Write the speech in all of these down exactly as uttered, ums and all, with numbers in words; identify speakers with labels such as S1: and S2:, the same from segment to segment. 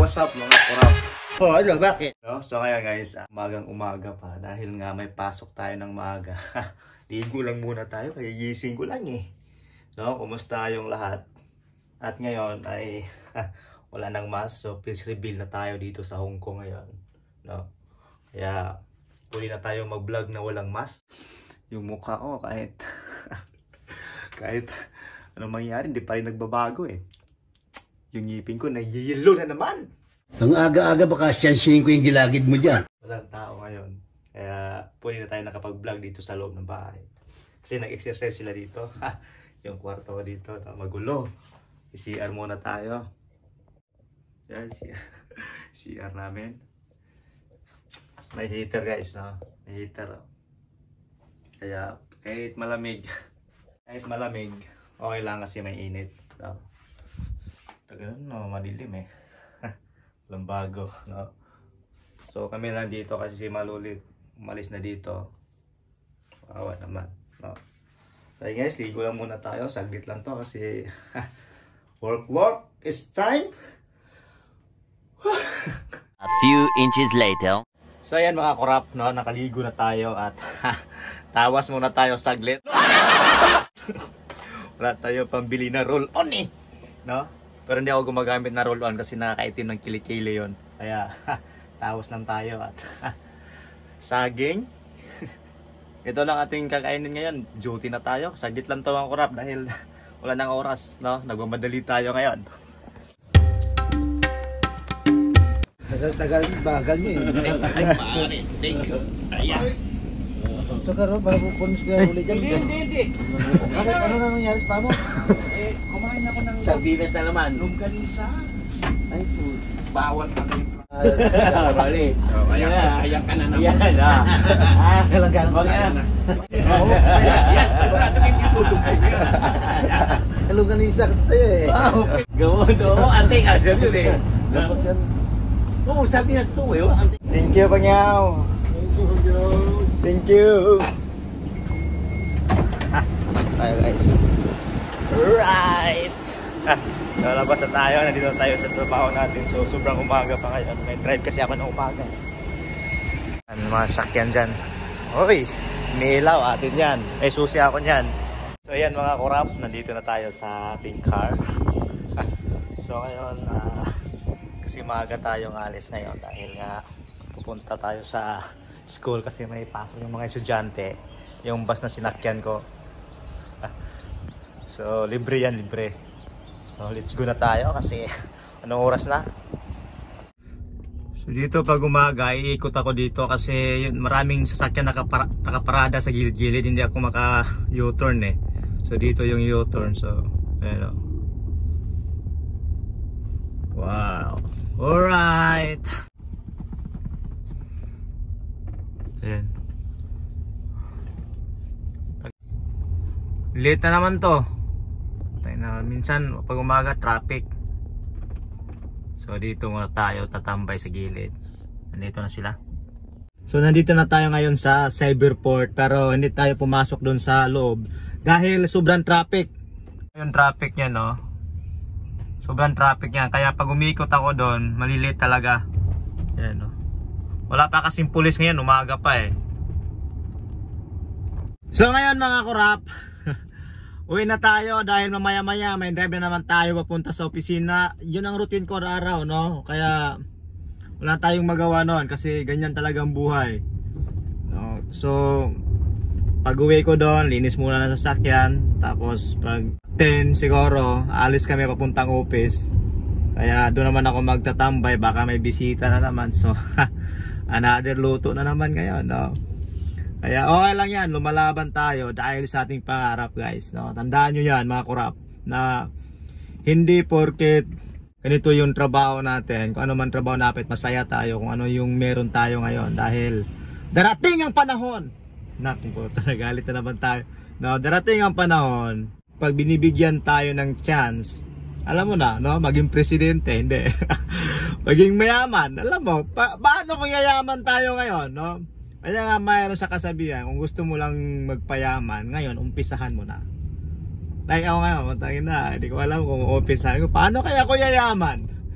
S1: what's up mga kurap?
S2: Oh, ano, bakit?
S1: No? So ngayon guys, umagang umaga pa dahil nga may pasok tayo ng maaga. Ligo lang muna tayo, kaya gising ko lang eh. No, kumusta yung lahat? At ngayon ay wala nang mask, so face reveal na tayo dito sa Hong Kong ngayon. No? Kaya puli na tayo mag-vlog na walang mask. Yung mukha ko kahit kahit anong mangyari, hindi pa rin nagbabago eh. Yung ngipin ko nag-yellow na naman.
S2: Ang aga-aga baka siyansihin ko yung gilagid mo dyan.
S1: Walang tao ngayon. Kaya pwede na tayo nakapag-vlog dito sa loob ng bahay. Kasi nag-exercise sila dito. Yung kwarto ko dito, no? Magulo. C R muna tayo. Yan, C R namin. May heater guys, no? May heater. Oh. Kaya kahit malamig, kahit malamig, okay lang kasi may init. No? Tagal no, madilim eh. Walang bago, no? So kami lang dito kasi si Malulit umalis na dito. Awa naman, no? So guys, ligo lang muna tayo. Saglit lang to kasi work work is time.
S3: A few inches later.
S1: So ayan mga kurap, no? Nakaligo na tayo at tawas muna tayo saglit. Wala tayo pambili na roll on eh, no? Pero hindi ako gumagamit na roll on kasi nakakaitim ng kilikili yon. Kaya tawas lang tayo at saging. Ito lang ating kakainin ngayon. Duty na tayo. Saglit lang to mga kurap dahil wala nang oras, no? Nagmamadali tayo ngayon.
S2: Tagal-tagal bagal mo eh.
S3: Ay, pare. Thank you. Ayan.
S2: So karo, para pupunos ko yung ulit dyan.
S3: Hindi, hindi, hindi.
S2: Ano, ano na nangyari sa pamo?
S3: Eh, kumain ako ng... Sardinas na naman.
S2: Longganisa. Ay po.
S3: Bawal pa rin.
S2: Ah,
S3: bali.
S1: Kaya
S3: Ayan ka na naman.
S2: yan ah. Ah, lang
S3: Huwag yan.
S2: Oo,
S3: Yan, sigurado hindi susubok yan.
S2: longganisa kasi sa'yo eh.
S3: Gawin to. Anting asal yun eh.
S2: Dapat yan.
S3: Oo, sabi na ito eh.
S1: Thank you, Pangyaw. Thank you. Tayo guys. Right. So labas na tayo. Nandito tayo sa trabaho natin. So sobrang umaga pa ngayon. May drive kasi ako ng umaga. Ano mga sakyan dyan. Uy, may ilaw atin yan. May susi ako nyan. So ayan mga kurap. Nandito na tayo sa ating car. So ngayon, uh, kasi maaga tayong alis ngayon. Dahil nga pupunta tayo sa school kasi may pasok yung mga estudyante. Yung bus na sinakyan ko. So libre yan, libre. So let's go na tayo kasi anong oras na? So dito pag umaga, iikot ako dito kasi yun, maraming sasakyan nakapara, nakaparada sa gilid-gilid. Hindi ako maka U-turn eh. So dito yung U-turn. So ayan o. Wow. Alright. Ayan. Late na naman to. Tayo na, minsan pag umaga traffic. So dito muna tayo tatambay sa gilid. Nandito na sila. So nandito na tayo ngayon sa Cyberport, pero hindi tayo pumasok doon sa loob dahil sobrang traffic. Yung traffic niya, no? Sobrang traffic niya. Kaya pag umikot ako doon, malilate talaga. Ayan, no? Wala pa kasing pulis ngayon, umaga pa eh. So ngayon mga kurap, uwi na tayo dahil mamaya maya may drive na naman tayo papunta sa opisina. Yun ang routine ko araw, no? Kaya wala tayong magawa noon kasi ganyan talaga ang buhay, no? So pag uwi ko doon, linis muna ng sasakyan. Tapos pag ten siguro, alis kami papuntang office. Kaya doon naman ako magtatambay, baka may bisita na naman. So another luto na naman ngayon, no? Kaya okay lang yan, lumalaban tayo dahil sa ating pangarap guys, no? Tandaan nyo yan mga kurap, na hindi porket ganito yung trabaho natin, kung ano man trabaho natin, masaya tayo kung ano yung meron tayo ngayon. Dahil darating ang panahon, natin po, nagalit na naman tayo, no? Darating ang panahon, pag binibigyan tayo ng chance, alam mo na, no? Maging presidente, hindi. Maging mayaman, alam mo, pa paano kung yayaman tayo ngayon, no? Kaya nga mayroon sa kasabihan, kung gusto mo lang magpayaman, ngayon, umpisahan mo na. Like ako ngayon, matangin na, hindi ko alam kung umpisahan ko, paano kaya ako yayaman?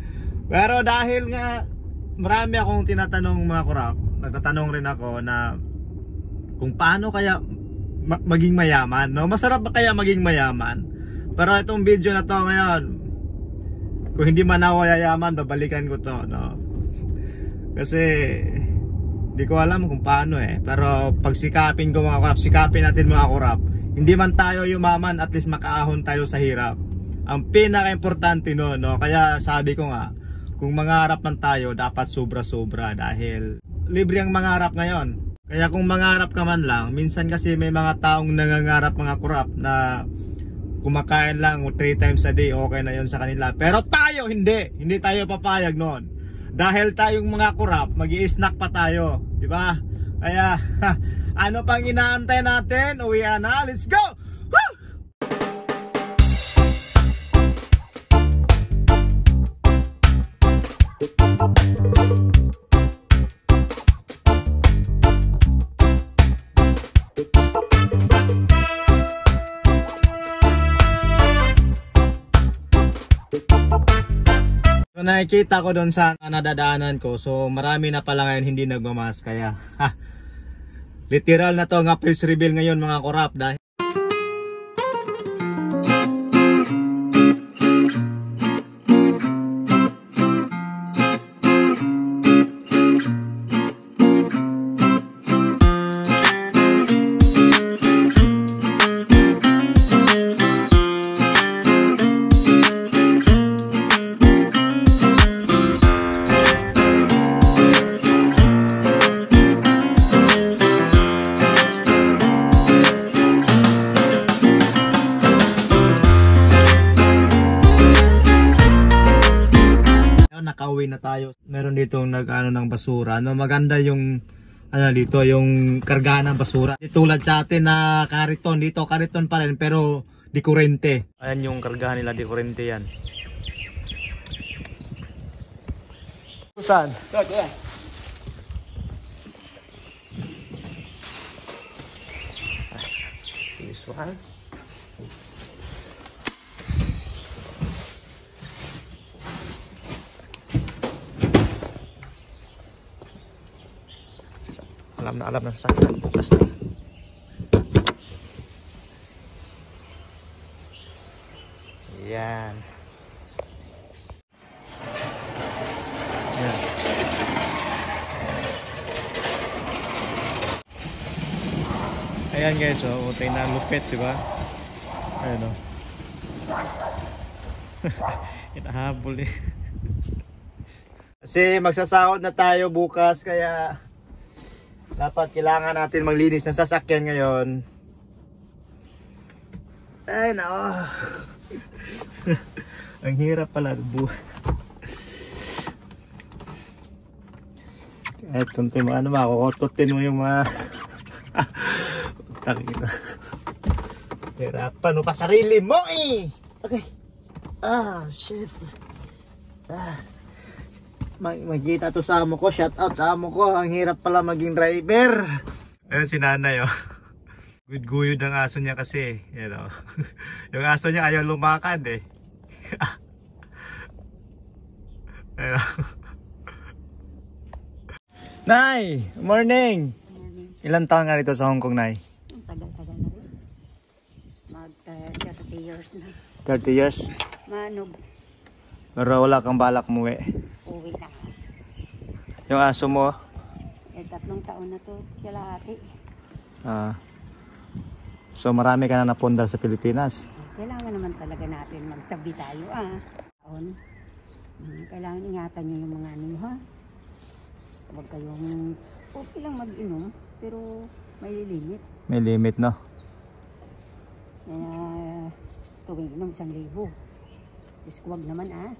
S1: Pero dahil nga marami akong tinatanong mga kurap, nagtatanong rin ako na kung paano kaya ma maging mayaman, no? Masarap ba kaya maging mayaman? Pero itong video na to ngayon, kung hindi man ako yayaman, babalikan ko to, no? Kasi hindi ko alam kung paano eh. Pero pag sikapin ko mga kurap, sikapin natin mga kurap, hindi man tayo yumaman, at least makaahon tayo sa hirap. Ang pinaka-importante no, no? Kaya sabi ko nga, kung mangarap man tayo, dapat sobra-sobra dahil libre ang mangarap ngayon. Kaya kung mangarap ka man lang, minsan kasi may mga taong nangangarap mga kurap na kumakain lang three times a day, okay na yon sa kanila. Pero tayo hindi, hindi tayo papayag noon. Dahil tayong mga kurap, magi-snack pa tayo, di ba? Kaya ano pang inaantay natin? Uwian na, let's go! Woo! So, nakikita ko doon sa nadadaanan ko, so marami na pala ngayon hindi nagmamas, kaya ha, literal na to nga face reveal ngayon mga kurap dahil nakauwi na tayo. Meron dito nag-ano ng basura. No, maganda yung ano dito, yung karga ng basura. Di tulad sa atin na kariton dito, kariton pa rin pero di kurente. Ayan yung kargahan nila, di kurente yan. Saan?
S3: Ito, ito yan.
S1: This one. Alam na alam na sa sakit. Bukas na. Yan. Yan. Ayan guys, oh, utay na lupit, di ba? Ayan oh. Inahabol eh. Kasi magsasahod na tayo bukas, kaya dapat kailangan natin maglinis ng sasakyan ngayon. Ay nako. Ang hirap pala buhay. Kahit kunti mo ano, makukot-kotin mo yung mga takina. Hirapan mo pa sarili mo eh. Okay. Ah, shit. Ah. Magkita to sa amo ko, shout out sa amo ko, ang hirap pala maging driver. Ayun si nanay oh. Good guyod ang aso niya kasi, you know. Yung aso niya ayaw lumakad eh. Nay, morning. Ilan taon nga dito sa Hong Kong, Nay?
S4: Tagal-tagal na rin. Mag thirty years na.
S1: thirty years?
S4: Manog.
S1: Pero wala kang balak muwi.
S4: Uwi na.
S1: Yung aso mo?
S4: Eh, tatlong taon na to. Kalahati.
S1: Ah. So marami ka na napundar sa Pilipinas?
S4: Kailangan naman talaga natin magtabi tayo ah. Taon. Kailangan ingatan nyo yung mga ano ha. Huwag kayong okay lang mag-inom pero may limit.
S1: May limit no?
S4: Kaya tuwing inom isang libo. Just huwag naman ah.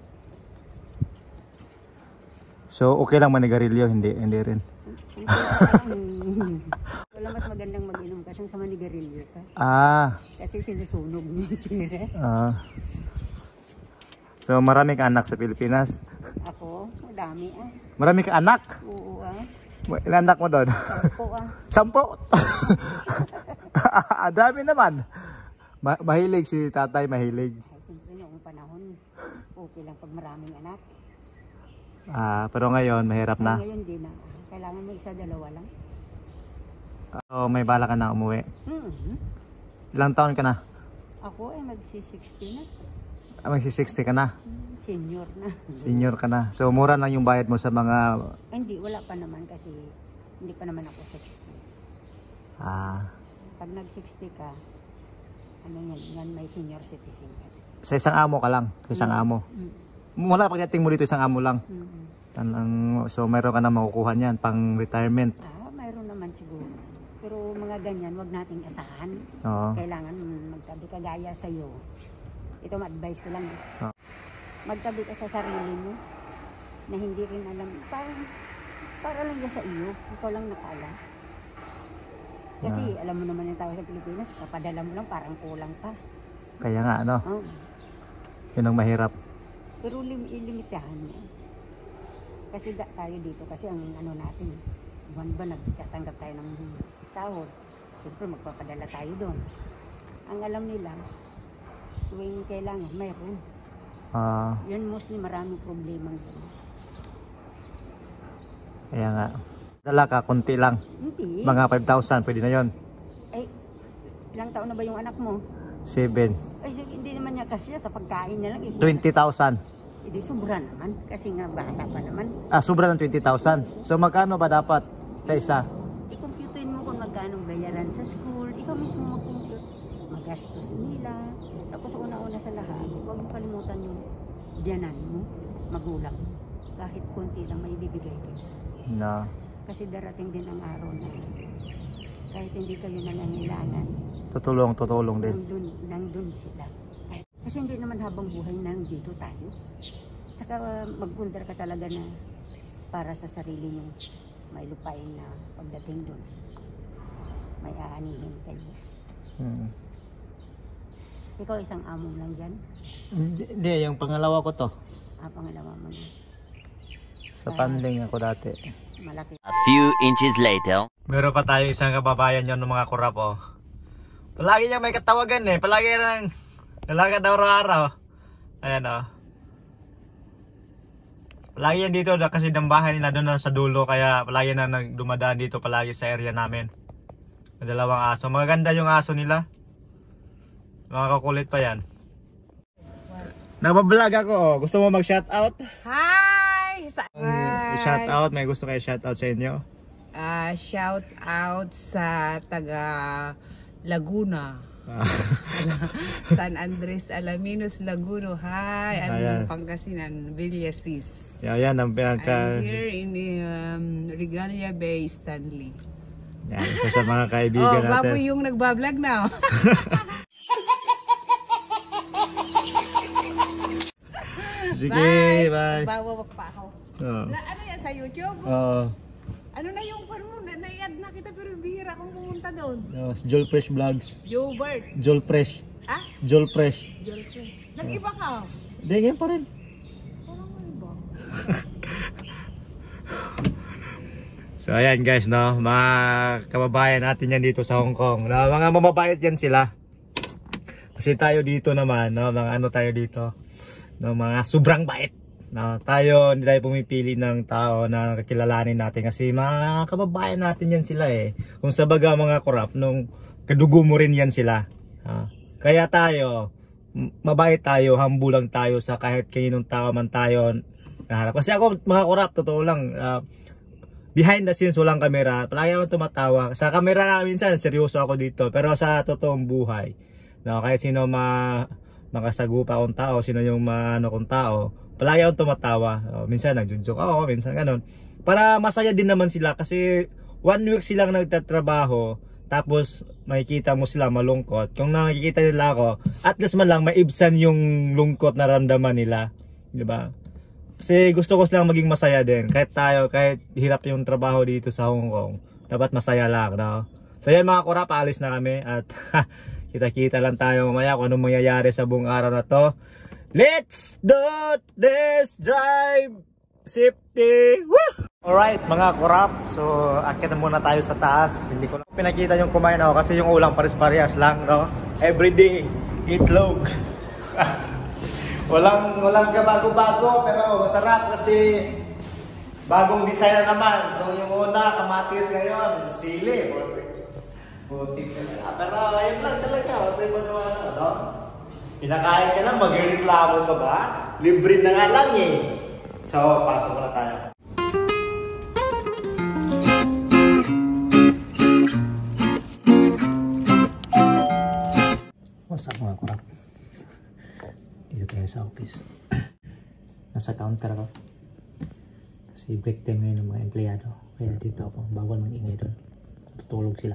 S1: So okay lang manigarilyo, hindi hindi rin.
S4: Wala mas magandang mag-inom kasi sa manigarilyo ka.
S1: Ah.
S4: Kasi sinusunog niyo yung tira.
S1: Ah. So marami ka anak sa Pilipinas?
S4: Ako, madami ah.
S1: Marami ka anak?
S4: Oo ah.
S1: Ilan anak mo doon?
S4: Sampo ah.
S1: Sampo? Dami naman. Ma mahilig si tatay, mahilig.
S4: Ay, siyempre noong panahon, okay lang pag maraming anak.
S1: Ah, pero ngayon mahirap
S4: Ay,
S1: na.
S4: ngayon di na. Kailangan mo isa, dalawa lang.
S1: So, may bala ka na umuwi.
S4: Mm-hmm.
S1: Ilang taon ka na?
S4: Ako ay magsi-sixty na.
S1: Ah, magsi-sixty ka na.
S4: Hmm, Senior na.
S1: Senior ka na. So, mura lang yung bayad mo sa mga...
S4: Ay, hindi, wala pa naman kasi hindi pa naman ako sixty.
S1: Ah,
S4: Pag nag-sixty ka, ano yan, yan may senior citizen ka.
S1: sa isang amo ka lang. Sa isang amo.
S4: Mm.
S1: Mula pagdating mo dito, isang amo lang.
S4: Mm.
S1: Tanang- So, meron ka na makukuha niyan pang retirement.
S4: Ah, mayroon naman siguro. Pero mga ganyan, wag nating asahan.
S1: Oo.
S4: Kailangan magtabi ka gaya sa'yo. Ito ma-advise ko lang. eh.
S1: Ah.
S4: Magtabi ka sa sarili mo na hindi rin alam. Parang, para lang yan sa iyo. Ikaw lang nakaalam. Kasi alam mo naman yung tao sa Pilipinas, papadala mo lang parang kulang pa.
S1: Kaya nga, ano,
S4: Oh.
S1: yun ang mahirap.
S4: Pero lim ilimitahan mo. Kasi da tayo dito, kasi ang ano natin, buwan ba nagkatanggap tayo ng sahod. Siyempre magpapadala tayo doon. Ang alam nila, tuwing kailangan, mayroon.
S1: Ah,
S4: Yun mostly maraming problema.
S1: kaya nga. Dala ka, konti lang.
S4: Hindi.
S1: Mga five thousand, pwede na yon.
S4: Ay, ilang taon na ba yung anak mo?
S1: seven.
S4: Ay, hindi naman niya kasi sa pagkain niya lang.
S1: twenty thousand.
S4: Hindi, sobra naman. Kasi nga bata pa naman.
S1: Ah, sobra ng twenty thousand. So, magkano ba dapat sa isa?
S4: I-computein mo kung magkano bayaran sa school. Ikaw mismo mag-compute. Magastos nila. Tapos una-una sa lahat, huwag mo kalimutan yung biyanan mo, magulang mo. Kahit konti lang may bibigay ka.
S1: No.
S4: Kasi darating din ang araw na kahit hindi kayo nangangailangan,
S1: Tutulong, tutulong din.
S4: nandun, nandun sila. Kahit, kasi hindi naman habang buhay na nandito tayo. Tsaka uh, magpundar ka talaga na para sa sarili nyo may lupain na pagdating dun. May aanihin kayo.
S1: Hmm.
S4: Ikaw isang amo lang dyan.
S1: Hindi, hindi, yung pangalawa ko to.
S4: Ah, pangalawa mo na.
S1: Sa panding ako dati.
S4: Malaki.
S5: A few inches later.
S1: Meron pa tayo isang kababayan yon ng mga kurap, oh. Palagi niya may katawagan eh. Palagi nang nalakad daw araw-araw. Ayan, oh. Palagi yan dito kasi ng bahay nila doon na sa dulo. Kaya palagi na nagdumadaan dito palagi sa area namin. May dalawang aso. Maganda yung aso nila. Mga kakulit pa yan. Nabablog ako, oh. Gusto mo mag-shoutout?
S6: Hi! Sa
S1: I-shoutout, may gusto kayo shoutout sa inyo?
S6: Ah, shout out sa taga Laguna.
S1: Ah.
S6: San Andres Alaminos, Laguna. Hi!
S1: Ayan.
S6: Ano Pangasinan, Villasis.
S1: Yan, yan ang pinaka...
S6: I'm here in um, Regalia Bay, Stanley.
S1: Yan, isa sa mga kaibigan
S6: Oh,
S1: natin.
S6: gwapo yung nagbablog na.
S1: Sige, bye.
S6: Bawawak pa ako.
S1: Oh.
S6: Na, ano yan sa YouTube?
S1: Oh,
S6: Ano na yung parang mo? Na, na-add na kita pero bihira akong pumunta doon.
S1: oh, Joel Fresh Vlogs.
S6: Joe Bird.
S1: Joel Fresh.
S6: Ah?
S1: Joel Fresh.
S6: Joel Bird. Nag-iba ka?
S1: Hindi, ganyan pa rin.
S6: Parang ano iba?
S1: So ayan guys, no, mga kababayan natin yan dito sa Hong Kong. No, mga mababait yan sila. Kasi tayo dito naman, no, mga ano tayo dito, no, mga sobrang bait. No, tayo hindi tayo pumipili ng tao na kakilalanin natin kasi mga kababayan natin yan sila eh. Kung sa baga mga korap, nung kadugo mo rin yan sila. Ah, kaya tayo, mabait tayo, humble lang tayo sa kahit kaninong tao man tayo naharap. Kasi ako mga korap, totoo lang, uh, behind the scenes walang kamera, palagi akong tumatawa. Sa kamera minsan seryoso ako dito, pero sa totoong buhay, no, kahit sino ma makasagupa kong tao, sino yung maano kong tao, palagi akong tumatawa. O, minsan nagjo-joke ako, minsan ganun. Para masaya din naman sila kasi one week silang nagtatrabaho, tapos makikita mo sila malungkot. Kung nakikita nila ako, at least man lang maibsan yung lungkot na ramdaman nila, di ba? Kasi gusto ko silang maging masaya din. Kahit tayo, kahit hirap yung trabaho dito sa Hong Kong, dapat masaya lang, no? So yan mga kurap, paalis na kami at kita-kita lang tayo mamaya kung anong mangyayari sa buong araw na to. Let's do this drive safety! Woo! Alright mga kurap, so akit na muna tayo sa taas. Hindi ko lang pinakita yung kumain ako kasi yung ulang pares-parehas lang, no? Everyday, itlog. Walang walang kabago-bago pero masarap kasi Bagong design na naman. Ito yung una, kamatis ngayon. Sili. Putik ka na. Pero ayun lang talaga. Ito yung magawa na. No? Pinakain ka na, mag-reklamo ka ba? Libre na nga lang eh. So, pasok na tayo. What's up mga kurap? Dito tayo sa office. Nasa counter ako. Kasi break time ngayon ng mga empleyado. Kaya dito ako, bawal mag-ingay doon. Tutulog sila.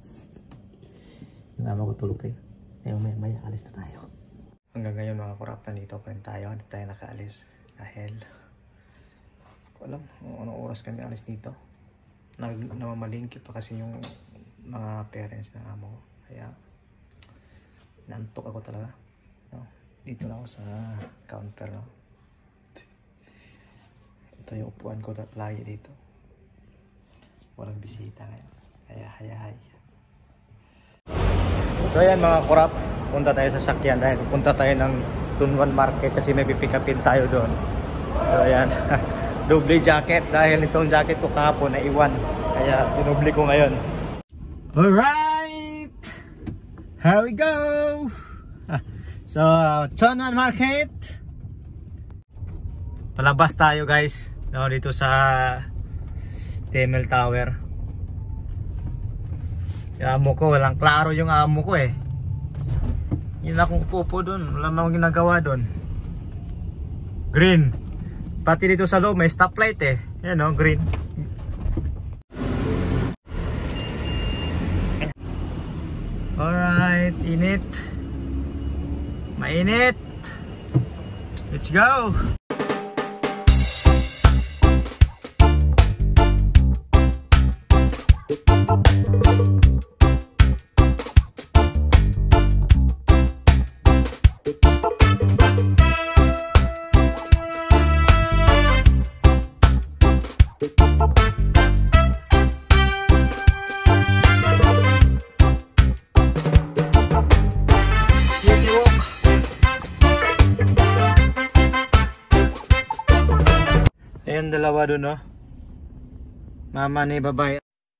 S1: Yung ama ko tulog rin. Kaya maya maya alis na tayo. Hanggang ngayon mga kurap, nandito pa rin tayo. Hindi tayo nakaalis. Dahil ko alam kung anong oras kami alis dito. Nag namamalingki pa kasi yung mga parents ng amo ko. Kaya nantok ako talaga. No? Dito na ako sa counter. No? Ito yung upuan ko lagi dito. Walang bisita ngayon. Kaya hayay. So ayan mga kurap, punta tayo sa sakyan dahil punta tayo ng Tunwan Market kasi may pipick upin tayo doon. So ayan, double jacket dahil itong jacket ko kahapon na iwan. Kaya dinubli ko ngayon. Alright! Here we go! So, Tunwan Market. Palabas tayo guys. No, dito sa T M L Tower. Yung amo ko, walang klaro yung amo ko eh. Yun akong pupo dun. Wala namang ginagawa dun. Green. Pati dito sa loob may stoplight eh. Yan o, green. Alright, init. Mainit. Let's go. Ayan dalawa dun no. Mama ni babae.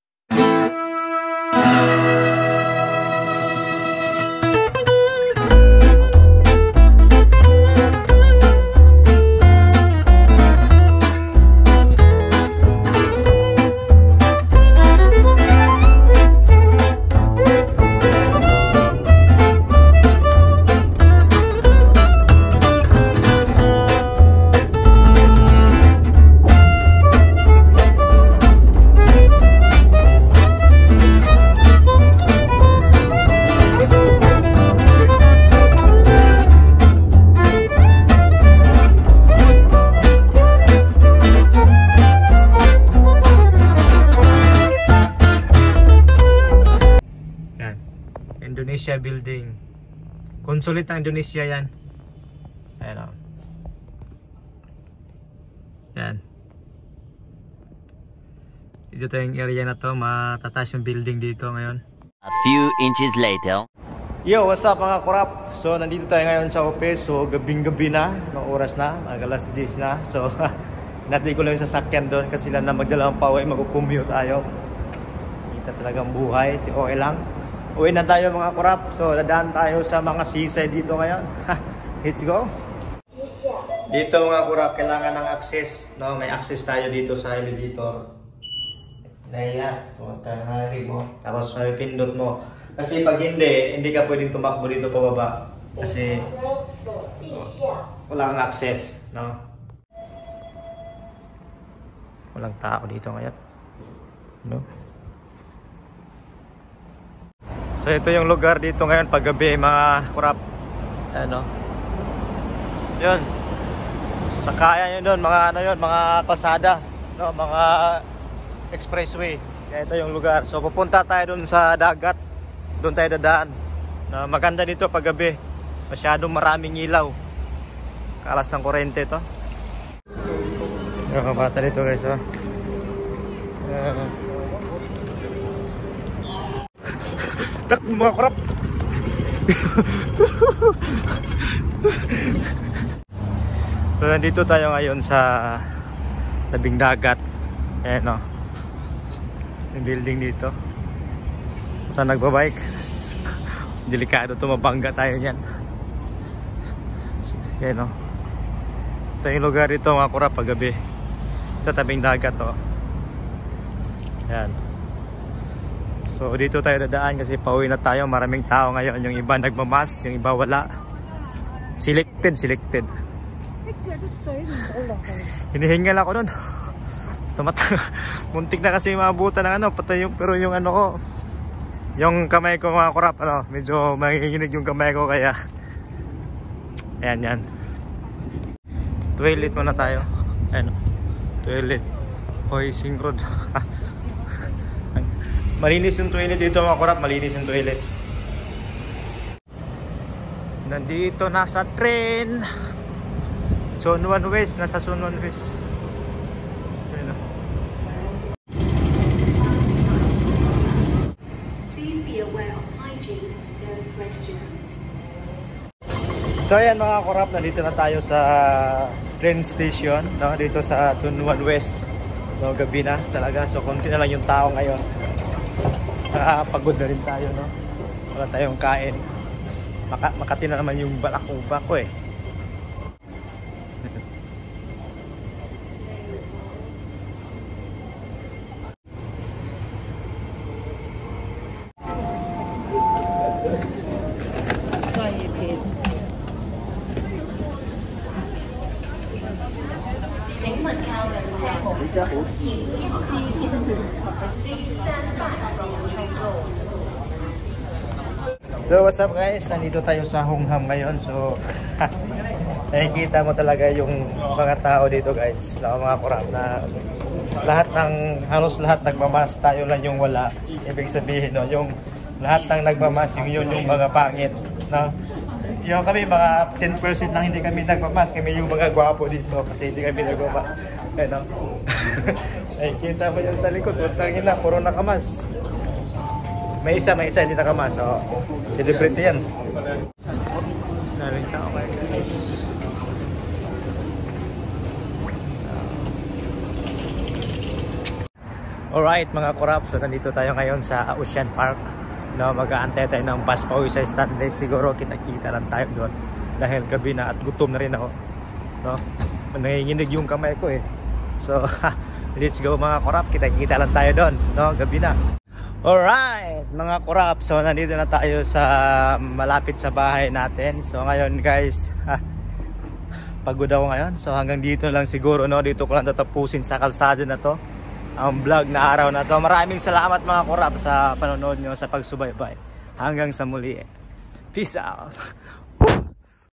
S1: Indonesia building. Konsulit ng Indonesia yan. Ayan o. Yan. Dito tayong area na to. Matataas yung building dito ngayon.
S5: A few inches later.
S1: Yo, what's up mga kurap? So, nandito tayo ngayon sa office. So, gabing-gabi na. Ng oras na. Magalas diyes na. So, natay ko lang yung sasakyan doon kasi lang na magdalawang pauwi. Mag-commute tayo. Kita talagang buhay. Si O E lang. Uwi na tayo mga kurap. So, dadaan tayo sa mga seaside dito ngayon. Let's go. Dito mga kurap, kailangan ng access. No? May access tayo dito sa elevator. Naya, pumunta na mo. Tapos may pindot mo. Kasi pag hindi, hindi ka pwedeng tumakbo dito pababa. Kasi oh, wala kang access. No? Walang tao dito ngayon. No? So ito yung lugar dito ngayon paggabi mga kurap. Ano? Yun. Sakayan yun doon, mga ano yun, mga pasada, no, mga expressway. Kaya ito yung lugar. So pupunta tayo doon sa dagat. Doon tayo dadaan. No, maganda dito paggabi. Masyadong maraming ilaw. Kalas ng kuryente ito. Yung mga bata dito guys, oh. Uh, Tak mga kurap. So nandito tayo ngayon sa tabing dagat. Ayan o, yung building dito. Ito nagbabike. Delikado to, mabangga tayo nyan. Ayan o, ito yung lugar dito mga kurap paggabi. Ito tabing dagat o. Ayan. So dito tayo dadaan kasi pauwi na tayo. Maraming tao ngayon, yung iba nagmamas, yung iba wala. Selected, selected. Hinihingal ako nun. Tumata muntik na kasi maabutan ng ano, patay yung, pero yung ano ko, yung kamay ko mga kurap, ano, medyo manginginig yung kamay ko kaya ayan yan. Toilet muna tayo. Ayan, toilet Hoising Road. Malinis yung toilet dito mga kurap, malinis yung toilet. Nandito nasa train Zone one West, nasa Zone one West.
S7: Please be aware of hygiene and gesture.
S1: So ayan mga kurap, nandito na tayo sa train station, no? Dito sa Zone one West, no? Gabi na talaga, so konti na lang yung tao ngayon. Saka pagod na rin tayo, no? Wala tayong kain. Maka Makati na naman yung balakuba ko eh. So what's up guys, nandito tayo sa Hongham ngayon. So nakikita mo talaga yung mga tao dito guys, na mga kurap, na lahat ng, halos lahat nagmamas, tayo lang yung wala. Ibig sabihin no, yung lahat ng nagmamas, yung yun yung mga pangit, no? Yung kami mga ten percent lang hindi kami nagmamas, kami yung mga gwapo dito kasi hindi kami nagmamas. Ayun, no? Nakikita mo yung sa likod, utang ina, puro nakamas. May isa, may isa hindi nakamas. So, celebrity yan. Naring tao kayo guys. Alright mga kurap, so nandito tayo ngayon sa Ocean Park. No, mag-aantay tayo ng bus pauwi sa Stanley. Siguro kita-kita lang tayo doon dahil gabi na at gutom na rin ako. No? Nanginginig yung kamay ko eh. So, let's go mga kurap, kita-kita lang tayo doon. No, gabi na. Alright mga kurap, so nandito na tayo sa malapit sa bahay natin. So ngayon guys, ha, pagod ako ngayon. So hanggang dito lang siguro, no? Dito ko lang tatapusin sa kalsada na to ang vlog na araw na to. Maraming salamat mga kurap sa panonood nyo, sa pagsubaybay. Hanggang sa muli, peace out.